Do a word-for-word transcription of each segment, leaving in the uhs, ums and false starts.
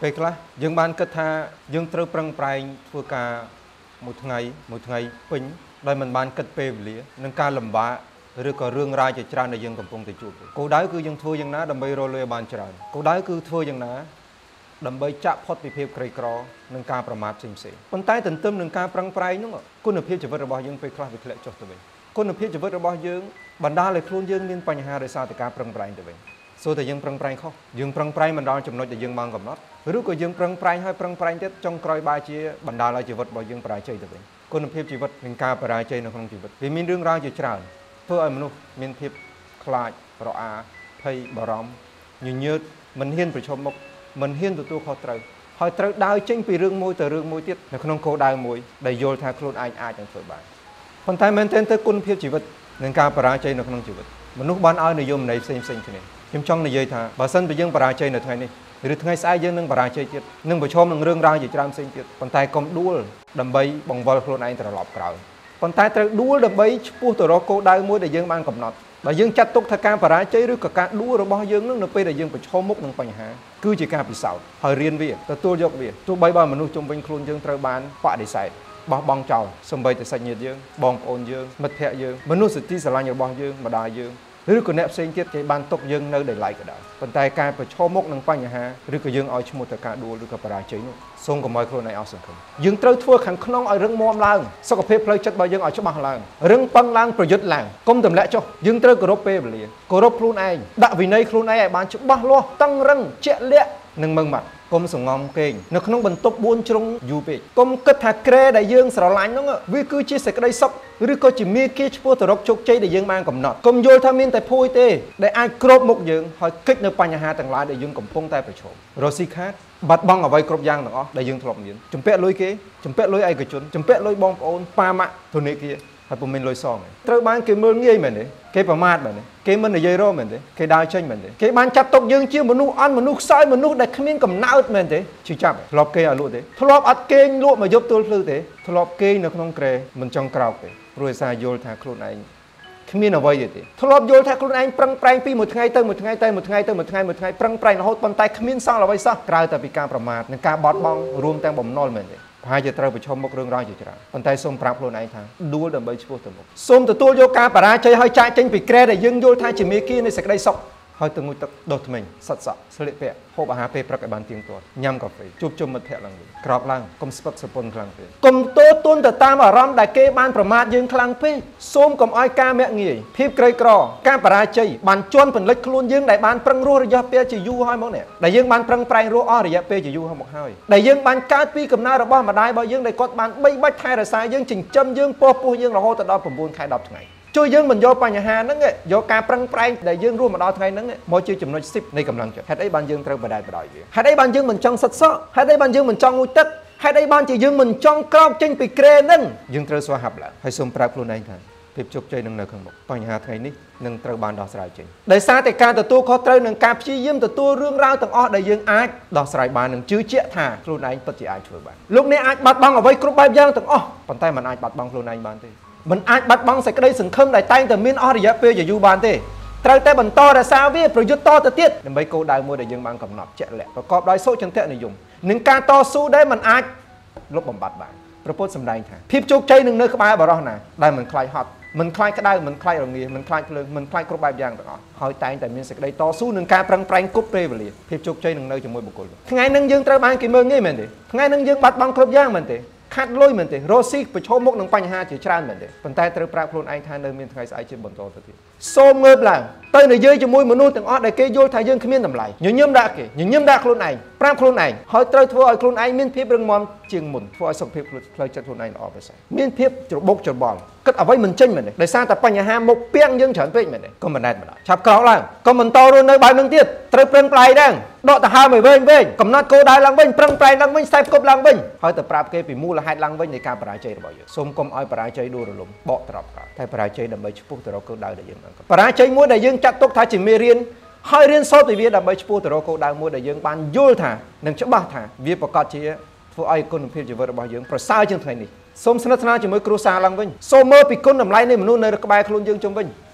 ពេលខ្លះយើងបានគិតថាយើងត្រូវប្រឹងប្រែងធ្វើការមួយថ្ងៃមួយថ្ងៃពេញដោយមិនបានគិតពេលវេលានឹងការលំបាកឬក៏រឿងរ៉ាវជាច្រើនដែលយើងកំពុងតែជួបគោលដៅគឺយើងធ្វើយ៉ាងណាដើម្បីរកលុយឲ្យបានច្រើនគោលដៅគឺធ្វើយ៉ាងណាដើម្បីចាក់ផុតពីភាពក្រីក្រនិងការប្រមាថផ្សេងផ្សេងប៉ុន្តែទន្ទឹមនឹងការប្រឹងប្រែងនោះគុណភាពជីវិតរបស់យើងពេលខ្លះវាធ្លាក់ចុះទៅវិញគុណភាពជីវិតរបស់យើងបណ្ដាលឲ្យខ្លួនយើងមានបញ្ហាដោយសារតែការប្រឹងប្រែងទៅវិញសូតែយើងប្រឹងប្រែងខុសយើងប្រឹងប្រែងមិនដល់ចំណុចដែលយើងបានកំណត់ឬក៏យើងប្រឹងប្រែងហើយប្រឹងប្រែងទៀតចុងក្រោយបែរជាបណ្ដាលឲ្យជីវិតរបស់យើងបរាជ័យទៅវិញគុណភាពជីវិតនិងការបរាជ័យនៅក្នុងជីវិតវាមានរឿងរ៉ាវជាច្រើនធ្វើឲ្យមនុស្សមានភាពខ្លាចរអាភ័យបារម្ភញញើតមិនហ៊ានប្រឈមមុខមិនហ៊ានទទួលខុសត្រូវហើយត្រូវដើរចេញពីរឿងមួយទៅរឿងមួយទៀតនៅក្នុងគោលដៅមួយដែលយល់ថាខ្លួនឯងអាចនឹងធ្វើបានប៉ុន្តែមែនទែនទៅគុណភាពជីវិតនិងការបរាជ័យនៅក្នុងជីវិតមនុស្សបានឲ្យនិយមន័យផ្សេងផ្សេងគ្នាខ្ញុំចង់និយាយថាបើសិនជាយើងបរាជ័យនៅថ្ងៃនេះឬថ្ងៃស្អែកយើងនឹងបរាជ័យទៀតនឹងប្រឈមនឹងរឿងរ៉ាវជាច្រើនផ្សេងទៀតប៉ុន្តែកុំដួលដើម្បីបង្វិលខ្លួនឯងត្រឡប់ក្រោយប៉ុន្តែត្រូវដួលដើម្បីឆ្ពោះទៅរកគោលដៅមួយដែលយើងបានកំណត់បើយើងចាត់ទុកថាការបរាជ័យឬក៏ការដួលរបស់យើងនឹងនៅពេលដែលយើងប្រឈមមុខនឹងបញ្ហាគឺជាការពិសោធន៍ហើយរៀនវាទទួលយកវាទោះបីបើមនុស្សជុំវិញខ្លួនយើងត្រូវបានបដិសេធបោះបង់ចោលសូម្បីតែសាច់ញាតិយើងបងប្អូនយើងមិត្តភ័ក្តិយើងមនុស្សទីស្រឡាញ់របស់យើងម្ដាយយើងឬក៏អ្នកផ្សេងទៀតគេបានទុកយើងនៅដោយឡែកក៏ដោយប៉ុន្តែការប្រឈមមុខនឹងបញ្ហាឬក៏យើងឲ្យឈ្មោះទៅការដួលឬក៏បរាជ័យនោះសូមកុំឲ្យខ្លួនឯងអស់សង្ឃឹមយើងត្រូវធ្វើខាងក្នុងឲ្យរឹងមាំឡើងសុខភាពផ្លូវចិត្តរបស់យើងឲ្យច្បាស់ឡើងរឹងប៉ឹងឡើងប្រយុទ្ធឡើងកុំទម្លាក់ចុះយើងត្រូវគោរពពេលវេលាគោរពខ្លួនឯងដាក់វិន័យខ្លួនឯងឲ្យបានច្បាស់លាស់តឹងរឹងជាក់លាក់និងម៉ឺងម៉ាត់កុំសងំគេងនៅក្នុងបន្ទប់បួនជ្រុងយូរពេកកុំគិតថាក្រែដែលយើងស្រឡាញ់ហ្នឹងវាគឺជាសេចក្តីសុខឬក៏ជាមាគ៌ាឆ្ពោះទៅរកជោគជ័យដែលយើងបានកំណត់កុំយល់ថាមានតែភួយទេដែលអាចគ្របមុខយើងហើយកិច្ចនៅបញ្ហាទាំងឡាយដែលយើងកំពុងតែប្រឈមរស់ស៊ីខាតបាត់បង់អ្វីគ្រប់យ៉ាងទាំងអស់ដែលយើងធ្លាប់មានជំពាក់លុយគេជំពាក់លុយឯកជនជំពាក់លុយបងប្អូនប៉ាម៉ាក់ធនាគារហើយពុំមានលុយសងទេត្រូវបានគេមើលងាយមែនទេគេប្រមាថមែនទេគេមិននិយាយរកមែនទេគេដើរចេញមែនទេគេបានចាត់ទុកយើងជាមនុស្សអន់មនុស្សខ្សោយមនុស្សដែលគ្មានកំណើតមែនទេជឿចាប់ធ្លាប់គេឲ្យលក់ទេធ្លាប់អត់គេងលក់មកយប់ទល់ភ្លឺទេធ្លាប់គេងនៅក្នុងក្រែមិនចង់ក្រោកទេព្រោះឯសារយល់ថាខ្លួនឯងគ្មានអ្វីទេធ្លាប់យល់ថាខ្លួនឯងប្រឹងប្រែងពីមួយថ្ងៃទៅមួយថ្ងៃទៅមួយថ្ងៃទៅមួយថ្ងៃមួយថ្ងៃប្រឹងប្រែងរហូតប៉ុន្តែគ្មានសល់អ្វីសោះក្រៅតែពីការប្រមាថនិងការបោះបង់រួមទាំងបំណុលមែនទេប្រហែលជាត្រូវប្រឈមមុខរឿងរ៉ាវជាច្រើនប៉ុន្តែសូមប្រាប់ខ្លួនឯងថាដួលដើម្បីឆ្ពោះទៅមុខសូមទទួលយកការបរាជ័យឲ្យចាក់ចេញពីក្រែដែលយើងយល់ថាជាមាគ៌ានៃសេចក្តីសុខហើយទៅងុយទឹកដុសធ្មេញសិតសក់ស្លៀកពាក់ហូបអាហារពេលព្រឹកឲ្យបានទៀងទាត់ញ៉ាំកាហ្វេជួបជុំមិត្តភក្តិឡើងវិញក្រោកឡើងកុំស្ពឹកសពន់ខ្លាំងពេកកុំតូទុនទៅតាមអារម្មណ៍ដែលគេបានប្រមាថយើងខ្លាំងពេកសូមកុំឲ្យការមាក់ងាយភាពក្រីក្រការបរាជ័យបានជន់ពន្លិចខ្លួនយើងដែលបានប្រឹងរស់រយៈពេលជាយូរហើយមកនេះដែលយើងបានប្រឹងប្រែងរស់អស់រយៈពេលជាយូរមកហើយដែលយើងបានកើតពីកំណើតរបស់ម្ដាយរបស់យើងដែលគាត់បានបីបាច់ថែរក្សាយើងចិញ្ចឹមយើងពោះពោះយើងរហូតដល់៩ខែដប់ថ្ងៃជួយយើងមិនយកបញ្ហាហ្នឹងយកការប្រឹងប្រែងដែលយើងរស់មកដល់ថ្ងៃហ្នឹងមកជាចំណុចសិបនៃកម្លាំងចិត្តហេតុអីបានយើងត្រូវបដែតបដោយវាហេតុអីបានយើងមិនចង់សិតសក់ហេតុអីបានយើងមិនចង់ងូតទឹកហេតុអីបានជាយើងមិនចង់ក្រោកចេញពីក្រែហ្នឹងយើងត្រូវស្វាហាប់ឡើងហើយសូមប្រាប់ខ្លួនឯងថាភាពជោគជ័យនឹងនៅខាងមុខបញ្ហាថ្ងៃនេះនឹងត្រូវបានដោះស្រាយចេញដោយសារតែការទទួលខុសត្រូវនិងការព្យាយាមទទួលរឿងរ៉ាវទាំងអស់ដែលយើងអាចដោះស្រាយបាននិងជឿជាក់ថាខ្លួនឯងពិតជាអាចធ្វើបានលោកអ្នកអាចបាត់បង់អ្វីគ្រប់បែបយ៉ាងទាំងអស់ប៉ុន្តែមិនអាចបាត់បង់ខ្លួនឯងបានទេមិនអាចបាត់បង់សេចក្តីសង្ឃឹមដែលតែងតែមានអស់រយៈពេលយូរបានទេត្រូវតែបន្តរក្សាវាប្រយុទ្ធតទៅទៀតដើម្បីគោលដៅមួយដែលយើងបានកំណត់ជាក់លាក់ប្រកបដោយសុចន្ទនិយមនិងការតស៊ូដែលមិនអាចលុបបំបាត់បានព្រះពុទ្ធសម្ដែងថាភាពជោគជ័យនឹងនៅក្បែរបរិសុទ្ធណាដែលមិនខ្លាចហត់មិនខ្លាចក្តៅមិនខ្លាចរងាមិនខ្លាចភ្លើងមិនខ្លាចគ្រប់បែបយ៉ាងទាំងអស់ហើយតែងតែមានសេចក្តីតស៊ូនឹងការប្រឹងប្រែងគ្រប់ពេលវេលាភាពជោគជ័យនឹងនៅជាមួយបុគ្គលថ្ងៃនឹងយើងត្រូវបានគេមើលងាយមែនទេថ្ងៃនឹងយើងបាត់បង់គ្រប់យ៉ាងមែនទេខាត់លុយមែនទេរស់ស៊ីប្រឈមមុខនឹងបញ្ហាជាច្រើនមែនទេប៉ុន្តែត្រូវប្រាប់ខ្លួនឯងថានៅមានថ្ងៃស្អែកជាបន្តទៅទៀតសូមងើបឡើងទៅនិយាយជាមួយមនុស្សទាំងអស់ដែលគេយល់ថាយើងគ្មានតម្លៃញញឹមដាក់គេញញឹមដាក់ខ្លួនឯងប្រាប់ខ្លួនឯងហើយត្រូវធ្វើឲ្យខ្លួនឯងមានភាពរឹងមាំជាងមុនធ្វើឲ្យសុខភាពផ្លូវចិត្តខ្លួនឯងល្អប្រសើរមានភាពច្របូកច្របល់គិតអ្វីមិនចេញមែនទេដោយសារតែបញ្ហាមុខពាំងយើងច្រើនពេកមែនទេកុំបណ្ដែតបណ្ដោយឆាប់ក្រោកឡើងកុំបន្តរស់នៅបែបនឹងទៀតត្រូវប្រឹងប្រែងដែរដកដង្ហើមឲ្យវែងវែងកំណត់គោលដៅឡើងវិញប្រឹងប្រែងឡើងវិញខ្សែផ្គប់ឡើងវិញហើយទៅប្រាប់គេពីមូលហេតុឡើងវិញនៃការបរាជ័យរបស់យើងសូមកុំឲ្យបរាជ័យដួលរលំបកត្រប់ក្រោយតែបរាជ័យដើម្បីឆ្ពោះទៅរកគោលដៅដែលយើងបានបរាជ័យមួយដែលយើងចាត់ទុកថាជាមេរៀនហើយរៀនសូត្រពីវាដើម្បីឆ្ពោះទៅរកគោលដៅមួយដែលយើងបានយល់ថានិងច្បាស់ថាវាប្រកាសជាធ្វើឲ្យគុណភាពជីវិតរបស់យើងប្រសើរជាងថ្ងៃនេះសូមស្និទ្ធស្នាលជាមួយគ្រួសារឡើងវិញសូមមើលពីគុណតម្លៃនៃមនុស្សនៅក្បែរខ្លួនយើងជុំវិញ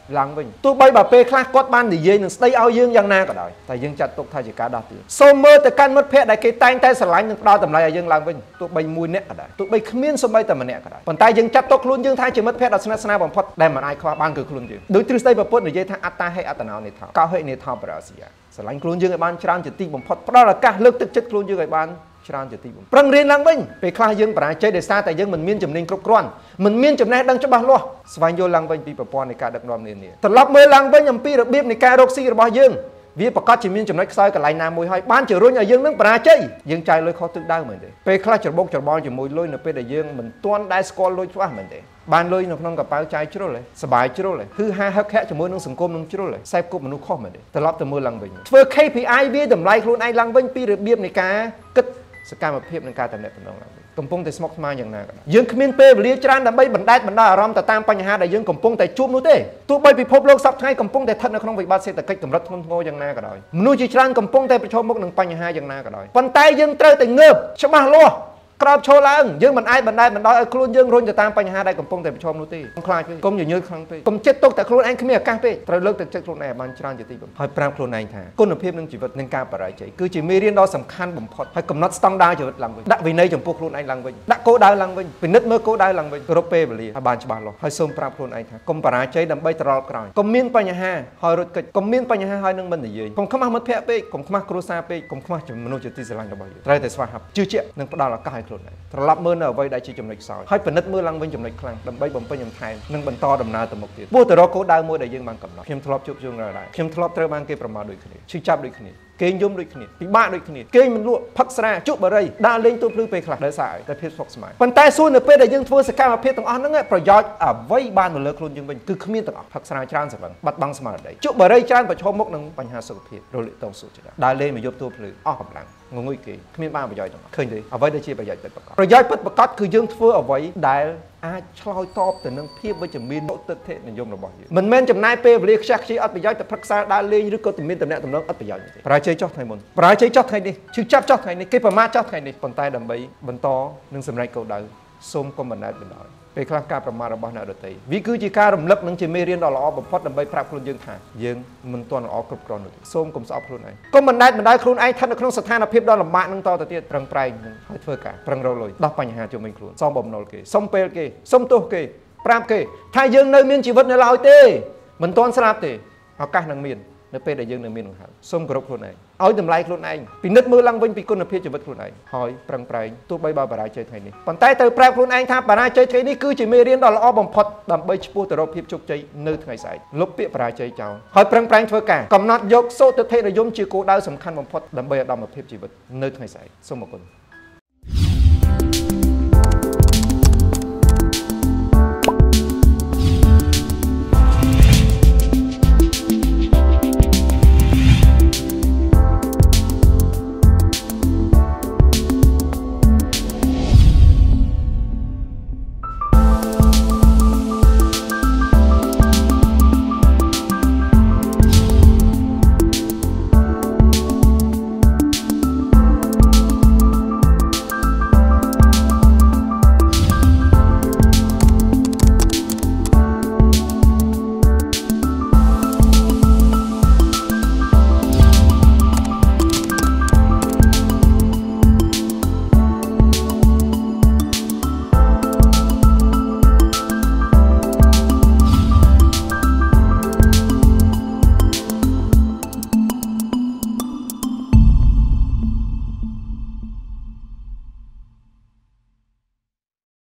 ឡើងវិញទោះបីបើពេលខ្លះគាត់បាននិយាយនឹងស្ដីឲ្យយើងយ៉ាងណាក៏ដោយតែយើងចាត់ទុកថាជាការដោះទឿនសូមមើលទៅកាន់មិត្តភក្តិដែលគេតែងតែស្រឡាញ់និងផ្ដល់តម្លៃឲ្យយើងឡើងវិញទោះបីមួយនាក់ក៏ដោយទោះបីគ្មានសូម្បីតែម្នាក់ក៏ដោយប៉ុន្តែយើងចាត់ទុកខ្លួនយើងថាជាមិត្តភក្តិដ៏ស្និទ្ធស្នាលបំផុតដែលមិនអាចខ្វះបានគឺខ្លួនយើងដោយទ្រឹស្ដីពុទ្ធនិយាយថាអត្តាហេអត្តនោនេថោកោហេនេថោបរាសិយាស្រឡាញ់ខ្លួនយើងឲ្យបានច្រើនជាទីបំផុតផ្ដល់ឱកាសលើកទឹកចិត្តខ្លួនយើងឲ្យបានច្រើនជាទីបំផុតប្រឹងរៀនឡើងវិញពេលខ្លះយើងបរាជ័យដោយសារតែយើងមិនមានចំណេញគ្រប់គ្រាន់មិនមានចំណេះដឹងច្បាស់លាស់ស្វែងយល់ឡើងវិញពីប្រព័ន្ធនៃការដឹកនាំនានាត្រឡប់មើលឡើងវិញអំពីរបៀបនៃការរកស៊ីរបស់យើងវាប្រកាសជាមានចំណុចខ្សោយកន្លែងណាមួយហើយបានជារុញឲ្យយើងនឹងបរាជ័យយើងចាយលុយខុសទិសដៅមែនទេពេលខ្លះច្របូកច្របល់ជាមួយលុយនៅពេលដែលយើងមិនទាន់ដែលស្គាល់លុយច្បាស់មែនទេបានលុយនៅក្នុងកប៉ៅចាយជ្រុលសบายជ្រុលគឺហាហឹកហែកជាមួយនឹងសង្គមនឹងជ្រុលខ្សែគប់មនុស្សខុសមែនទេត្រឡប់ទៅមើលឡើងវិញធ្វើ K P I វាតម្លៃខ្លួនឯងឡើងវិញពីរបៀបនៃការគិតសកម្មភាពនឹងការតំណែងតំណងឡើងវិញកំពុងតែស្មុគស្មាញយ៉ាងណាក៏ដោយយើងគ្មានពេលវេលាច្រើនដើម្បីបណ្ដែតបណ្ដោយអារម្មណ៍ទៅតាមបញ្ហាដែលយើងកំពុងតែជួបនោះទេទោះបីពិភពលោកសពថ្ងៃកំពុងតែស្ថិតនៅក្នុងវិបត្តិសេដ្ឋកិច្ចកម្រិតធ្ងន់ធ្ងរយ៉ាងណាក៏ដោយមនុស្សជាច្រើនកំពុងតែប្រឈមមុខនឹងបញ្ហាយ៉ាងណាក៏ដោយប៉ុន្តែយើងត្រូវតែងើបច្បាស់លាស់ក្រោបឈរឡើងយើងមិនអាចបណ្ដែតបណ្ដោយឲ្យខ្លួនយើងរុញទៅតាមបញ្ហាដែលកំពុងតែប្រឈមនោះទេកុំខ្លាចពេកកុំញញើតខ្លាំងពេកកុំចិត្តទុកតែខ្លួនឯងគ្មានឱកាសពេកត្រូវលើកទឹកចិត្តខ្លួនឯងឲ្យបានច្រើនជាទីបំផុតហើយប្រាប់ខ្លួនឯងថាគុណភាពនឹងជីវិតនិងការបរិយាយគឺជាមេរៀនដ៏សំខាន់បំផុតហើយកំណត់ស្តង់ដារជីវិតឡើងវិញដាក់វិន័យចំពោះខ្លួនឯងឡើងវិញដាក់គោលដៅឡើងវិញពិនិត្យមើលគោលដៅឡើងវិញគ្រប់ពេលវេលាឲ្យបានច្បាស់លាស់ហើយសូមប្រាប់ខ្លួនឯងថាកុំបរាជ័យដើម្បីត្រឡប់ក្រោយកុំមានបញ្ហាហើយរត់គេចកុំមានបញ្ហាហើយនឹងមិននិយាយកុំខ្មាស់មិត្តភក្តិពេកកុំខ្មាស់គ្រួសារពេកកុំខ្មាស់មនុស្សជាទីស្រឡាញ់របស់យើងត្រូវតែស្វាហាប់ជឿជាក់និងផ្ដល់ឱកាសឲ្យខ្លួនឯងត្រឡប់មើលនៅអ្វីដែលជាចំណុចខ្សោយហើយពិនិត្យមើលឡើងវិញចំណុចខ្លាំងដើម្បីបំពេញបន្ថែមនិងបន្តដំណើរទៅមុខទៀតពោះទៅរកគោលដៅមួយដែលយើងបានកំណត់ខ្ញុំធ្លាប់ជួបជុំរដែរខ្ញុំធ្លាប់ត្រូវបានគេប្រមាថដូចគ្នាឈឺចាប់ដូចគ្នាគេងយំដូចគ្នាពិបាកដូចគ្នាគេងមិនលក់ផឹកស្រាជក់បារីដើរលេងទូភ្លឺពេលខ្លះដោយសារតែភាពស្មុគស្មាញប៉ុន្តែសួរនៅពេលដែលយើងធ្វើសកម្មភាពទាំងអស់ហ្នឹងប្រយោជន៍អ្វីបានទៅលើខ្លួនយើងវិញគឺគ្មានទាំងអស់ផឹកស្រាច្រើនសម្បត្តិបាត់បង់ស្មារតីជក់បារីច្រើនប្រឈមមុខនឹងបញ្ហាសុខភាពរលាកតោសួរជាដើរលេងមួយយប់ទូភ្លឺអស់កម្លាំងងងុយគេគ្មានបានប្រយោជន៍ទាំងអស់ឃើញទេអ្វីដែលជាប្រយោជន៍ពិតប្រាកដប្រយោជន៍ពិតប្រាកដគឺយើងធ្វើអ្វីដែលអាចឆ្លើយតបទៅនឹងភាពវិជ្ជមានទស្សននិយមរបស់យើងមិនមែនចំណាយពេលវេលាខ្ជះខ្ជាយអត់ប្រយោជន៍ទៅប្រឹក្សាដើរលេងឬក៏ទៅមានតំណែងតំណងអត់ប្រយោជន៍ទេបរាជ័យចោះថ្ងៃមុនបរាជ័យចោះថ្ងៃនេះឈឺចាប់ចោះថ្ងៃនេះគេប្រមាថចោះថ្ងៃនេះប៉ុន្តែដើម្បីបន្តនឹងសម្រេចគោលដៅសូមកុំបណ្ដែតបណ្ដោយពេលខ្លះការប្រមាថរបស់អ្នកដទៃវាគឺជាការរំលឹកនឹងជាមេរៀនដ៏ល្អបំផុតដើម្បីប្រាប់ខ្លួនយើងថាយើងមិនទាន់ល្អគ្រប់គ្រាន់នោះទេសូមកុំស្អប់ខ្លួនឯងកុំបណ្ដែតបណ្ដោយខ្លួនឯងស្ថិតនៅក្នុងស្ថានភាពដ៏លំបាកនឹងតទៅទៀតប្រឹងប្រែងនឹងហើយធ្វើការប្រឹងរកលុយដោះបញ្ហាជុំវិញខ្លួនសុំបំណុលគេសុំពេលគេសុំទោសគេប្រាប់គេថាយើងនៅមានជីវិតនៅឡើយទេមិនទាន់ស្លាប់ទេឱកាសនឹងមាននៅពេលដែលយើងនៅមាននឹងហើយសូមគោរពខ្លួនឯងឲ្យតម្លៃខ្លួនឯងពិនិត្យមើលឡើងវិញពីគុណភាពជីវិតខ្លួនឯងហើយប្រឹងប្រែងទោះបីបើបរាជ័យថ្ងៃនេះប៉ុន្តែត្រូវប្រាប់ខ្លួនឯងថាបរាជ័យថ្ងៃនេះគឺជាមេរៀនដ៏ល្អបំផុតដើម្បីឆ្ពោះទៅរកភាពជោគជ័យនៅថ្ងៃស្អែកលុបពាក្យបរាជ័យចោលហើយប្រឹងប្រែងធ្វើការកំណត់យកសូត្រទិដ្ឋិនិយមជាគោលដៅសំខាន់បំផុតដើម្បីឧត្តមភាពជីវិតនៅថ្ងៃស្អែកសូមអរគុណ